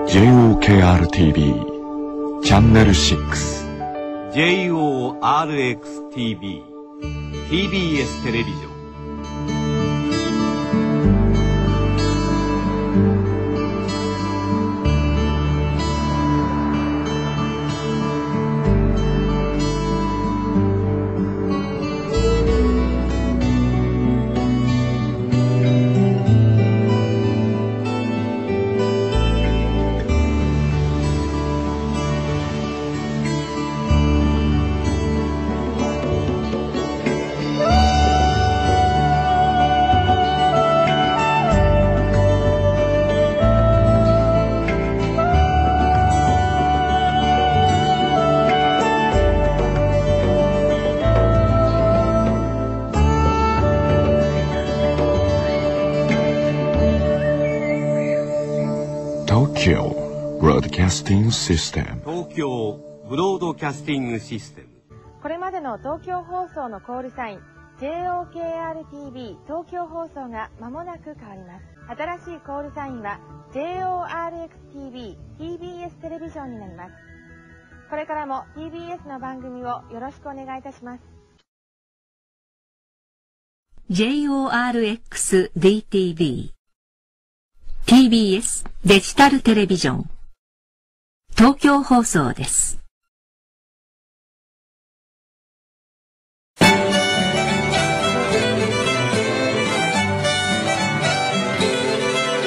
JOKR-TV チャンネル6 JORX-TV TBS テレビジョン東京ブロードキャスティングシステム。 これまでの東京放送のコールサイン JOKR-TV 東京放送が間もなく変わります。新しいコールサインは JORX-TV TBS テレビジョンになります。これからも TBS の番組をよろしくお願いいたします。 JORX-DTV TBS デジタルテレビジョン東京放送です。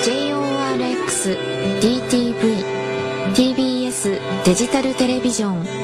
JORX-DTV TBS デジタルテレビジョン